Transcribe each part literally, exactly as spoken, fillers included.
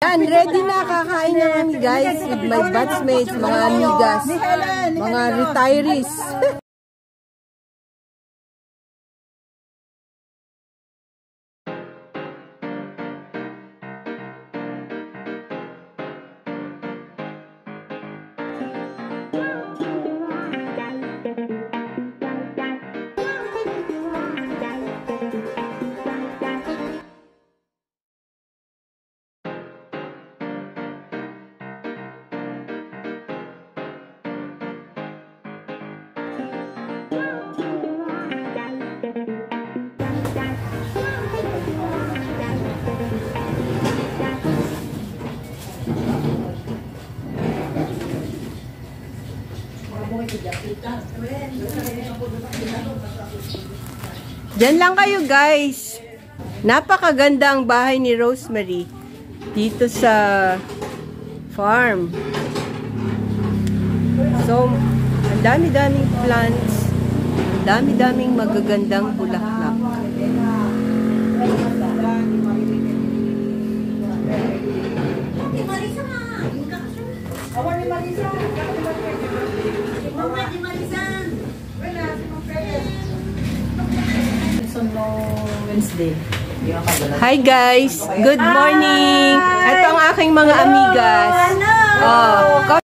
Yan, ready na, kakain na kami guys with my batchmates, mga amigas, mga retirees. Diyan lang kayo guys. Napakaganda ang bahay ni Rosemary dito sa farm. So, ang dami-daming plants, ang dami-daming magagandang bulaklak. Wednesday. Hi guys! Good morning! Ito ang aking mga amigas. Oh,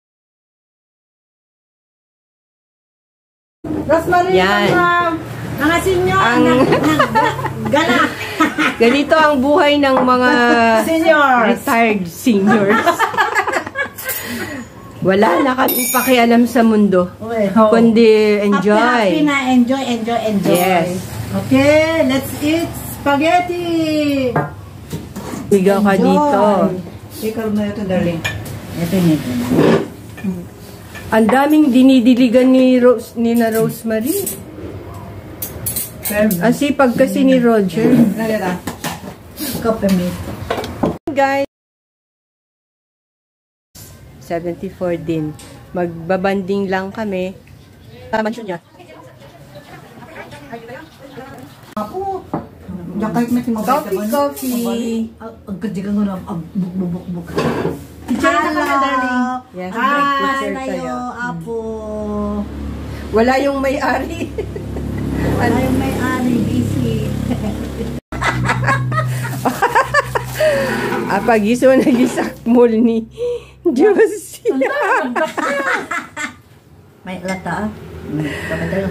Rosemary, yan. Mga senior. Ang Gala. ganito ang buhay ng mga Seniors. retired seniors. Wala na kaming pakialam sa mundo. Oh. Kundi enjoy. Happy, happy na. Enjoy, enjoy, enjoy. Yes. Okay, let's eat spaghetti. Bigaw ka dito. Ikaw na ito, darling. Ito nito. Ang daming dinidiligan ni Rose, ni na Rosemary. Ang sipag kasi ni Roger. Copy me. Guys, seventy-four din. Magbabanding lang kami. Tama siya niya. Ako. Coffee, coffee. Ang kadigang ko na. Buk-buk-buk. Teacher na ka na, darling. Yes, hi, tayo, Apo. Wala yung may-ari. Wala yung may-ari, busy. Apagiso na gisakmol ni Josie. May lata, ah. Kapatalo.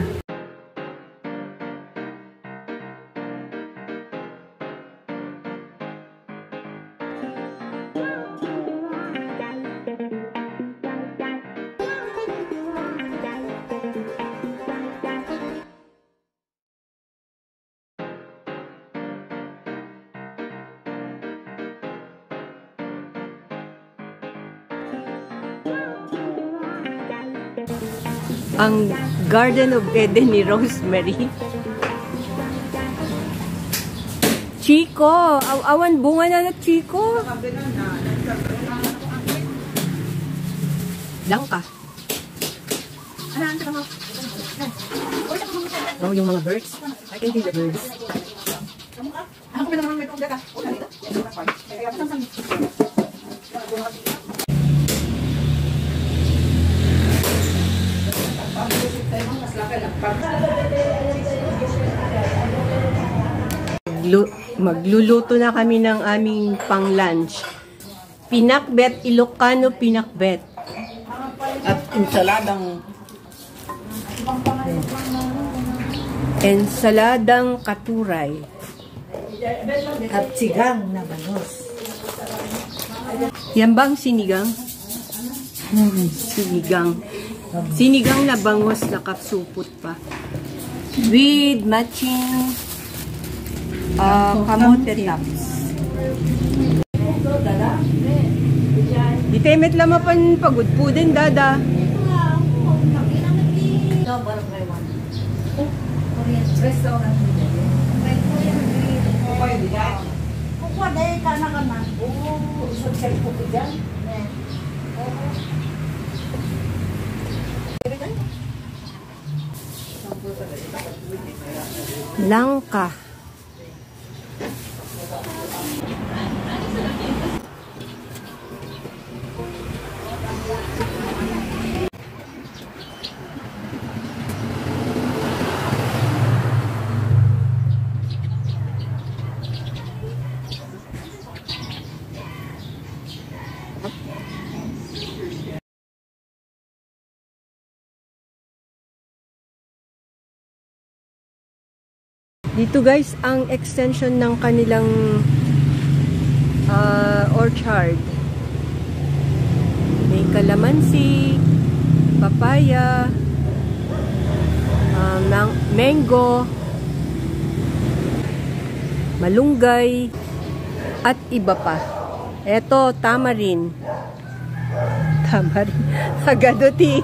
Ang Garden of Eden ni Rosemary. Chico! Aw awan, bunga na na, Chico! Langka. Oh, yung mga birds. I can see the birds. Magluluto na kami ng aming pang-lunch. Pinakbet, Ilocano pinakbet. At insaladang Ensaladang katuray. at sigang na banos. Yan bang sinigang? Hmm. Sinigang. Sinigang na bangos na kapsupot pa. With matching uh, kamote tops. Di temet lamapan pagod po din, dada. Restaurant. Kukwa dahil ka na ka na. Oo, isang po ko dyan. Langka. Dito guys, ang extension ng kanilang uh, orchard. May kalamansi, papaya, uh, mang mango, malunggay, at iba pa. Eto, tamarin. Tamarin. Agaduti.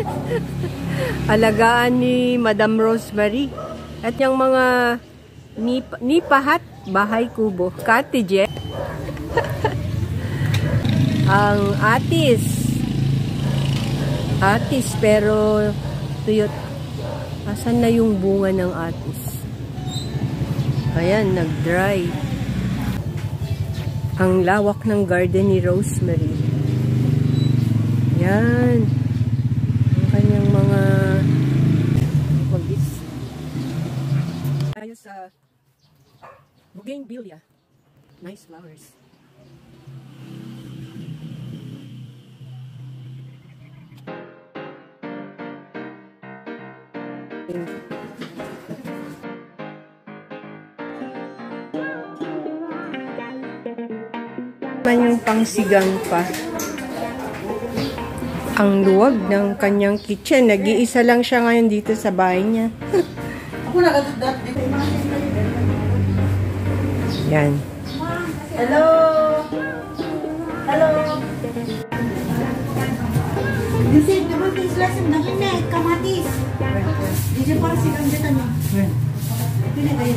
Alagaan ni Madam Rosemary. At yung mga nip nipahat, bahay kubo, cottage. Ang atis. Atis, pero tuyot. Asan na yung bunga ng atis? Ayan, nag-dry. Ang lawak ng garden ni Rosemary. Yan. Ang kanyang mga magis. Tayo sa bougainvillea. Nice flowers. Man yung pangsigang pa. Ang luwag ng kanyang kitchen. Nag-iisa lang siya ngayon dito sa bahay niya. Yan. Hello! Hello! This is kamatis lesson. Dahil na, kamatis. This is para sigang dito nyo. Pili kayo.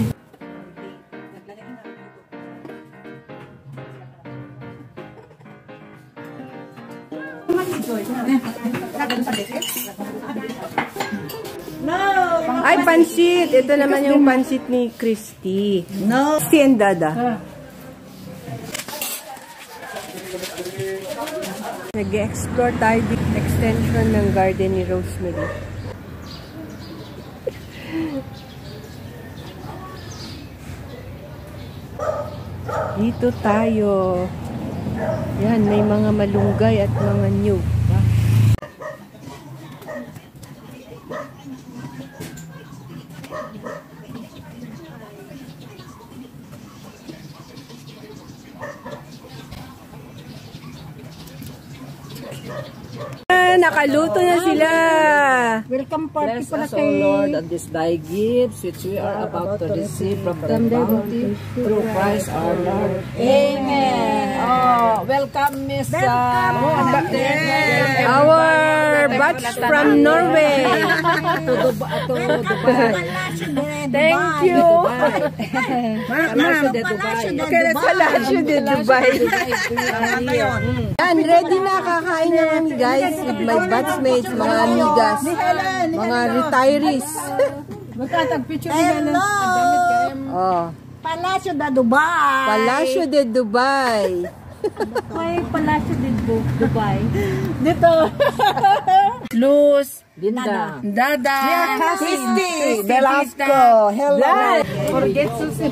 No! Ay, pansit! Ito naman yung pansit ni Christy. No! Christy and Dada. Nag-explore tayo di extension ng garden ni Rosemary. Dito tayo. Yan, may mga malunggay at mga nyug. Nakaluto na sila. Welcome party Bless pala us, O kay... Lord, of this thy gifts which we are about to receive from thy bounty through Christ our Lord. Amen. Oh, welcome, Miss uh, Our batch from Norway. to, Dubai, to Dubai. Thank you. Palasyo de Dubai. Palasyo de Dubai. Yan, ready na, kakain na kami guys with my batchmates, mga amigas, mga retirees. Hello! Oh, Palasyo de Dubai! Palasyo de Dubai. May Palasyo de Dubai. Dito. Luz. Linda. Dada. Christy. Velasco. Hello. Forget Susi.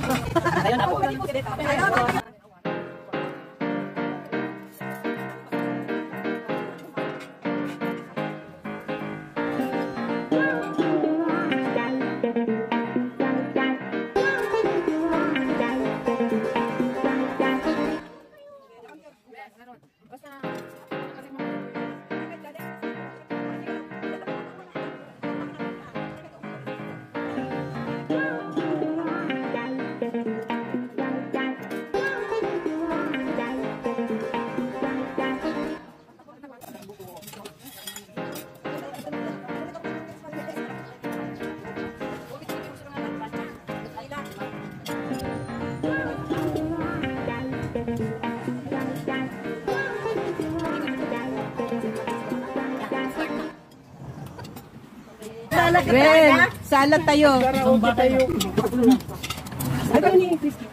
Ren, salad tayo. tayo. Ano ni Christy?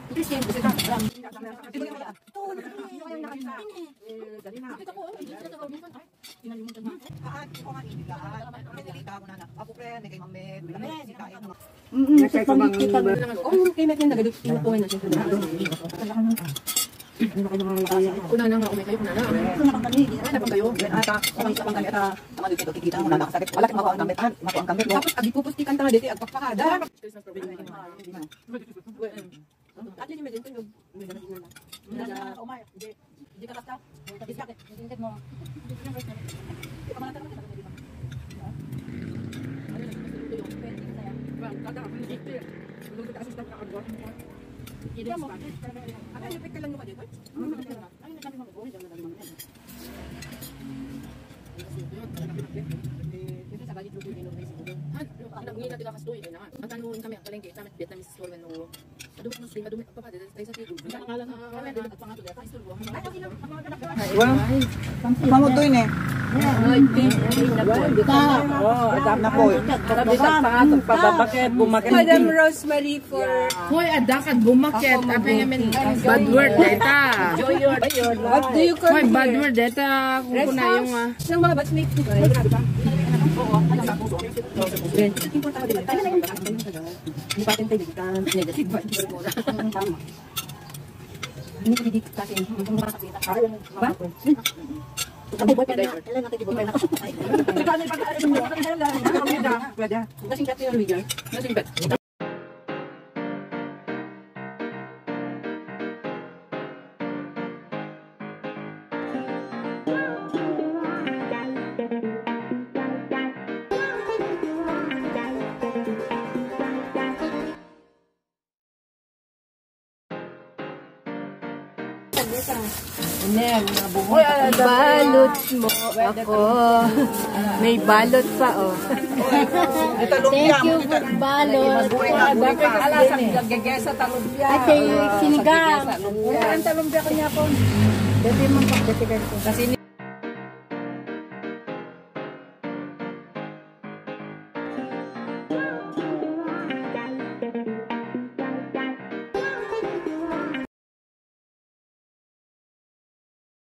Kuna na nga, umay kayo, kuna na. Ano pang kayo? Ata, umay sa pang kami, ata, tama dito, kikita mo na nakasakit. Wala kang makuha ang gamit, makuha ang gamit. Tapos, agi pupustikan tanga dito, agpapakada. At least, medyo ito yung... Hindi ka kasta. Hindi mo. Hindi ka malata. Iya mo. Apa yung pekala nyo ka dito? Ay, nagkami mo ko. Dito sa galit lutuin ng Facebook. Han, nagngin natin ang kastoy na. Ang tanong kami ang palengke, sa Vietnamese store when no. Adumit mo slim, adumit pa pa dito tayo sa table. Ang ngalan ng kami din at pangato dito, store ko. Wow. Mamutoy ni. Ay, oh, adap na po. Sabi sa pangato pababakit, bumakit. Madam Rosemary for... Hoy, adakat bumakit. Apa yung min bad word data. What do you call Hoy, here? bad word data. Kung kuna yung ah. Ng mga batchmates ko. Oo, alam sa puso. Importante din. Tayo na yung hindi pa tintay dito. Negative vibes. Tama. Hindi ko dito kasi hindi ko makakita. Ba? Sabi boy pa na. Kailan natin di boy pa na. Saka na pag-aaral mo. Pwede. Kasing kat yung leader. Kasing bet. Balot mo ako. May balot pa, oh. Thank you for balot. Dapat alasang gagagesa talumpia. Ate, sinigang. Ang talumpia ko niya po. Dati man pagdatigan ko. Kasi